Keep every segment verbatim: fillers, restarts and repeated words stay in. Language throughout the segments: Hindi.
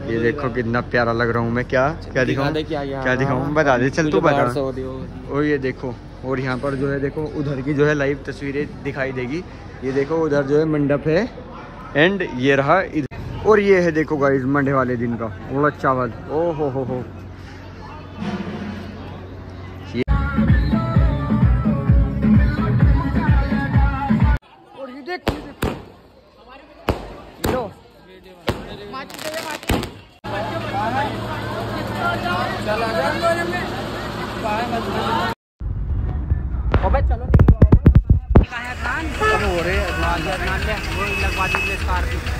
ये देखो कितना प्यारा लग रहा हूँ मैं। क्या क्या दिखाऊँ क्या दिखाऊँ बता दे, चल तू बता। और ये देखो, और यहाँ पर जो है देखो उधर की जो है लाइव तस्वीरें दिखाई देगी। ये देखो उधर जो है मंडप है एंड ये रहा इधर। और ये है देखो गाइस मंडे वाले दिन का उड़द चावल। ओ हो हो हो और ये देख लो अबे चलो हो रहे लगवा दीजिए स्कार्पियो।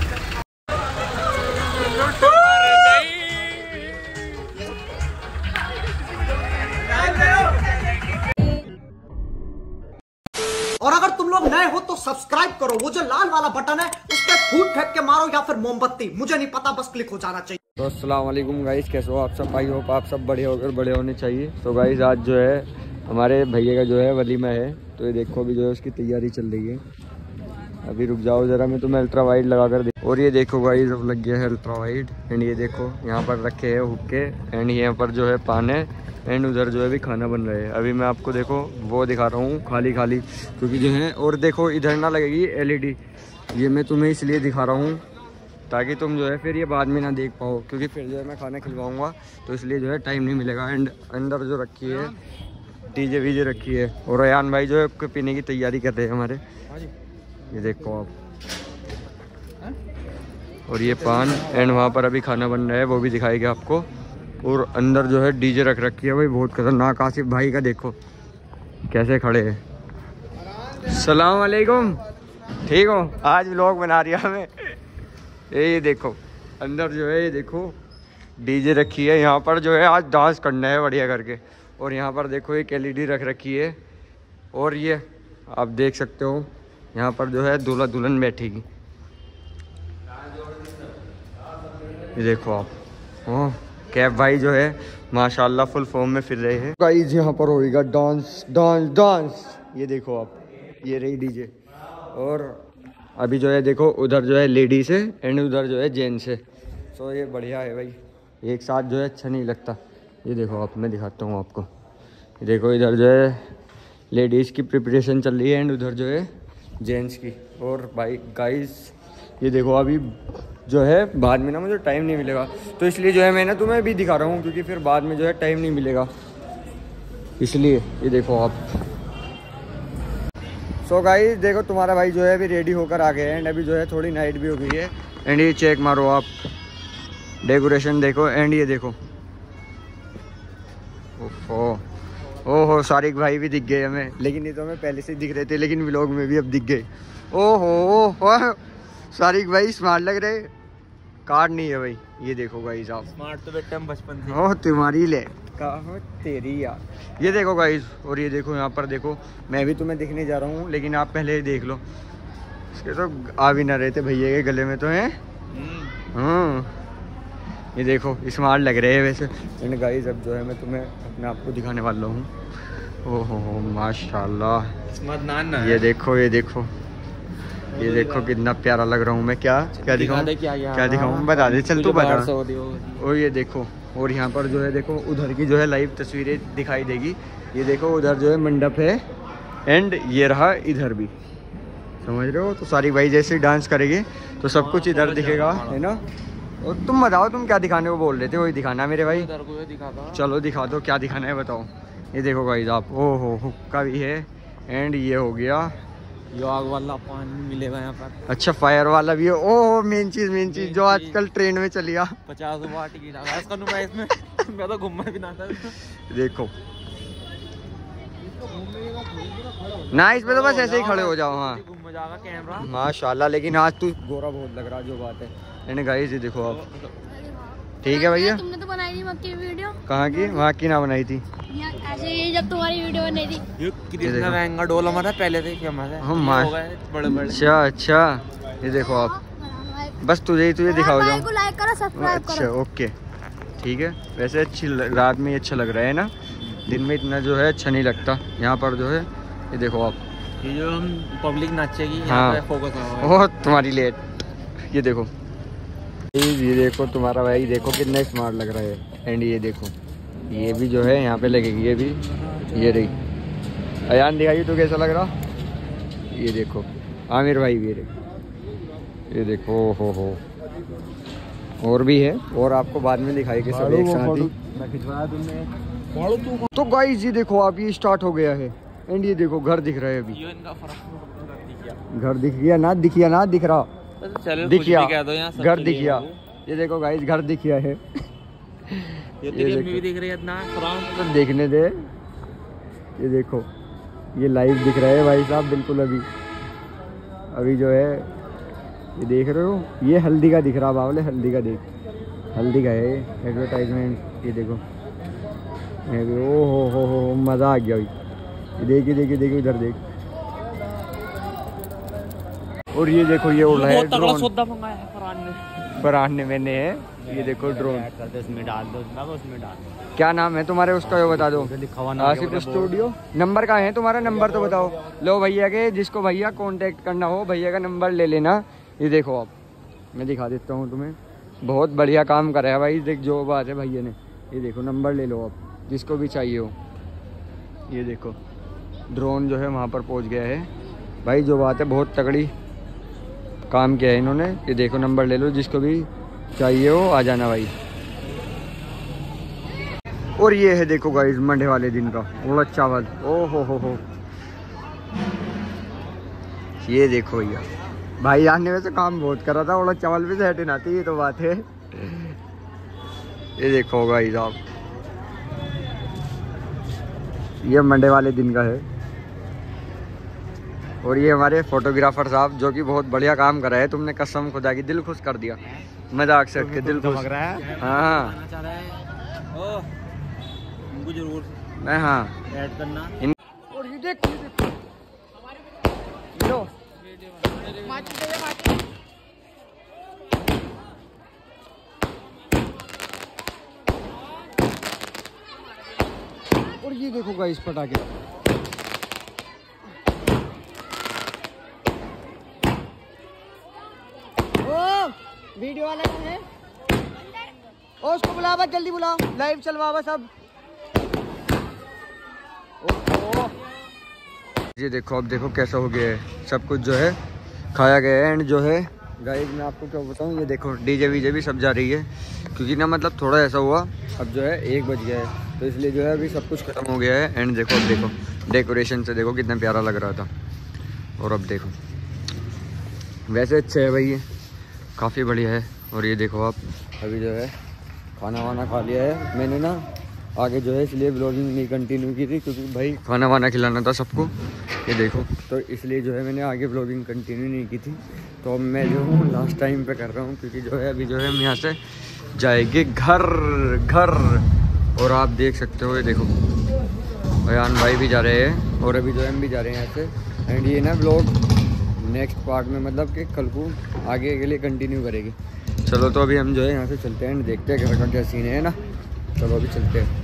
और अगर तुम लोग नए हो तो सब्सक्राइब करो, वो जो लाल वाला बटन है उस पर फूट फेंक के मारो या फिर मोमबत्ती, मुझे नहीं पता, बस क्लिक हो जाना चाहिए। तो अस्सलाम वालेकुम गाइस, कैसे हो आप सब? आई होप आप सब बड़े होकर बड़े होने चाहिए। तो गाइस आज जो है हमारे भैया का जो है वलीमा है, तो ये देखो अभी जो है उसकी तैयारी चल रही है। अभी रुक जाओ जरा, मैं तुम्हें अल्ट्रा वाइड लगा कर दे। और ये देखो गाइस अब लग गया है अल्ट्रा वाइड एंड ये देखो यहाँ पर रखे हैं हुक्के एंड यहाँ पर जो है पान है एंड उधर जो है भी खाना बन रहा है। अभी मैं आपको देखो वो दिखा रहा हूँ खाली खाली, क्योंकि जो है और देखो इधर ना लगेगी एल ई डी। ये मैं तुम्हें इसलिए दिखा रहा हूँ ताकि तुम जो है फिर ये बाद में ना देख पाओ, क्योंकि फिर जो है मैं खाना खिलवाऊँगा तो इसलिए जो है टाइम नहीं मिलेगा। एंड अंदर जो रखी है डीजे वीजे रखी है और रयान भाई जो है पीने की तैयारी कर रहे हैं हमारे। ये देखो आप, और ये पान एंड वहाँ पर अभी खाना बन रहा है वो भी दिखाएगा आपको। और अंदर जो है डीजे रख रखी है भाई, बहुत खतरनाक। आसिफ भाई का देखो कैसे खड़े हैं। सलाम वालेकुम, ठीक हो? आज व्लॉग बना रही हमें। ये देखो अंदर जो है ये देखो डीजे रखी है, यहाँ पर जो है आज डांस करना है बढ़िया करके। और यहाँ पर देखो एक एल ई डी रख रखी है और ये आप देख सकते हो यहाँ पर जो है दूल्हा दुल्हन बैठेगी। ये देखो आप, ओह कैब भाई जो है माशाल्लाह फुल फॉर्म में फिर रहे हैं। गाइस यहाँ पर होएगा डांस डांस डांस। ये देखो आप, ये रही डीजे। और अभी जो है देखो उधर जो है लेडीज है एंड उधर जो है जेंट्स है। सो ये बढ़िया है भाई, एक साथ जो है अच्छा नहीं लगता। ये देखो आप, मैं दिखाता हूँ आपको। ये देखो इधर जो है लेडीज़ की प्रिपरेशन चल रही है एंड उधर जो है जेंट्स की। और भाई गाइस ये देखो अभी जो है बाद में ना मुझे टाइम नहीं मिलेगा, तो इसलिए जो है मैं ना तुम्हें भी दिखा रहा हूँ, क्योंकि फिर बाद में जो है टाइम नहीं मिलेगा इसलिए। ये देखो आप। सो गाइस देखो तुम्हारा भाई जो है अभी रेडी होकर आ गए एंड अभी जो है थोड़ी नाइट भी हो गई है। एंड ये चेक मारो आप, डेकोरेशन देखो एंड ये देखो। ओहो ओहो सारिक भाई भी दिख गए हमें, लेकिन ये तो हमें पहले से दिख रहे थे, लेकिन व्लॉग में भी अब दिख गए। ओहो ओहो सारिक भाई स्मार्ट लग रहे। कार्ड नहीं है भाई, ये देखो गाइस आप। स्मार्ट तो बेटा हम बचपन से। ओह तुम्हारी ले कहा तेरी यार। ये देखो गाइस, और ये देखो यहाँ पर देखो मैं भी तुम्हें दिखने जा रहा हूँ, लेकिन आप पहले ही देख लो। इसके तो आ भी ना रहे थे भैया के गले में तो हैं। हम्म ये देखो स्मार्ट लग रहे हैं वैसे। एंड गाइस अब जो है मैं तुम्हें अपने आप को दिखाने वाला हूँ। ओहो हो माशाल्लाह। ये देखो ये देखो ये देखो कितना प्यारा लग रहा हूँ मैं। क्या क्या दिखाऊँ क्या दिखाऊँ बता दे, चल तू बता। और ये देखो, और यहाँ पर जो है देखो उधर की जो है लाइव तस्वीरें दिखाई देगी। ये देखो उधर जो है मंडप है एंड ये रहा इधर भी, समझ रहे हो? तो सारी भाई जैसे डांस करेंगे तो सब कुछ इधर दिखेगा, है ना? और तुम बताओ तुम क्या दिखाने को बोल रहे थे? वही दिखाना मेरे भाई। चलो दिखा दो, क्या दिखाना है बताओ। ये देखो गाइस आप, ओ हो हुक्का भी है एंड ये हो गया यो आग वाला पानी मिलेगा यहाँ पर। अच्छा फायर वाला भी है। ओह मेन चीज मेन चीज जो आजकल ट्रेंड में चली आ। पचास रुपया टिकट आ इसका नुमा इसमें। मैं तो घूमना भी ना था। देखो ना इसमें तो बस ऐसे ही खड़े हो जाओ। हाँ घूम जाएगा कैमरा माशाल्लाह, लेकिन आज तू गोरा बहुत लग रहा जो बात है। एंड गाइस ये देखो आप, ठीक है भैया। तुमने तो बनाई थी मक्की वीडियो। कहाँ की? वहाँ की ना बनाई थी ऐसे ही जब तुम्हारी वीडियो बनी थी। ये कितना महंगा डोल हमारा पहले से फेमस है। हम हो गए बड़े बड़े। अच्छा अच्छा ये देखो आप, बस तुझे ही तुझे दिखाओ जाओ। लाइक करो सब्सक्राइब करो। अच्छा ओके ठीक है। वैसे अच्छी रात में अच्छा लग रहा है ना, दिन में इतना जो है अच्छा नहीं लगता। यहाँ पर जो है ये देखो आप, ये जो हम पब्लिक नाचेगी हाँ फोकस ओह तुम्हारी लेट। ये देखो ये देखो तुम्हारा भाई, देखो कितना स्मार्ट लग रहा है। एंड ये देखो ये भी जो है यहाँ पे लगेगी, ये भी ये रही। अयान दिखाइए तो कैसा लग रहा। ये देखो आमिर भाई भी रही, ये देखो हो हो और भी है, और आपको बाद में दिखाएंगे सब एक साथ ही। तो गाइस ये देखो आप, ये स्टार्ट हो गया है। एंड ये देखो घर दिख रहा है अभी, घर दिख गया ना, दिखिया ना दिख रहा, दिखिया घर दिखिया। ये देखो गाइस घर दिखिया है। ये भी दिख रही है ना, तो देखने दे। ये देखो ये लाइव दिख रहा है भाई साहब बिल्कुल। अभी अभी जो है ये देख रहे हो, ये हल्दी का दिख रहा बावले, हल्दी का देख, हल्दी का है एडवर्टाइजमेंट। ये देखो ओ हो हो हो मज़ा आ गया भाई। ये देखिए देखिए देखिए उधर देख। और ये देखो ये उड़ा है ड्रोन, फरहान ने मैंने है। ये देखो ड्रोन, उसमें डाल दो, उसमें डाल दो। क्या नाम है तुम्हारे उसका, ये बता दो। आसिफ स्टूडियो। नंबर कहाँ है तुम्हारा, नंबर तो बताओ। लो भैया के, जिसको भैया कांटेक्ट करना हो भैया का नंबर ले लेना। ये देखो आप, मैं दिखा देता हूँ तुम्हें, बहुत बढ़िया काम करा है भाई। देख जो बात है भैया ने, ये देखो नंबर ले लो आप जिसको भी चाहिए हो। ये देखो ड्रोन जो है वहाँ पर पहुँच गया है भाई। जो बात है बहुत तगड़ी काम किया है इन्होंने। ये देखो नंबर ले लो, जिसको भी चाहिए हो आ जाना भाई। और ये है देखो गाइस मंडे वाले दिन का उड़द चावल। ओ हो हो हो ये देखो भैया, भाई यार ने वैसे काम बहुत करा था, उड़द चावल भी से हटे ना आती, ये तो बात है। ये देखो गाइस आप, ये मंडे वाले दिन का है। और ये हमारे फोटोग्राफर साहब जो कि बहुत बढ़िया काम करा है। तुमने कसम खुदा की दिल खुश कर दिया, मजाक से हट के दिल खुश। हाँ जरूर मैं हाँ ऐड करना। और ये देख ये देख लो और ये देखो गाइस पटाखे। ओ वीडियो वाला है, ओ उसको बुला बस, जल्दी बुलाओ, लाइव चलवा बस अब। ये देखो अब देखो कैसा हो गया है, सब कुछ जो है खाया गया है। एंड जो है गाइस मैं आपको क्या बताऊँ, ये देखो डीजे वीजे भी सब जा रही है, क्योंकि ना मतलब थोड़ा ऐसा हुआ, अब जो है एक बज गया है तो इसलिए जो है अभी सब कुछ खत्म हो गया है। एंड देखो अब देखो डेकोरेशन से देखो कितना प्यारा लग रहा था। और अब देखो वैसे अच्छे है भाई, ये काफ़ी बढ़िया है। और ये देखो आप अभी जो है खाना वाना खा लिया है मैंने ना, आगे जो है इसलिए ब्लॉगिंग नहीं कंटिन्यू की थी, क्योंकि भाई खाना वाना खिलाना था सबको। ये देखो तो इसलिए जो है मैंने आगे ब्लॉगिंग कंटिन्यू नहीं की थी। तो अब मैं जो हूँ लास्ट टाइम पे कर रहा हूँ, क्योंकि जो है अभी जो है हम यहाँ से जाएंगे घर घर। और आप देख सकते हो ये देखो अयान भाई भी जा रहे हैं और अभी जो है हम भी जा रहे हैं यहाँ से। एंड ये ना ब्लॉग नेक्स्ट पार्ट में मतलब कि कल को आगे के लिए कंटिन्यू करेगी। चलो तो अभी हम जो है यहाँ से चलते हैं, देखते हैं घर का क्या सीन है ना। चलो अभी चलते हैं।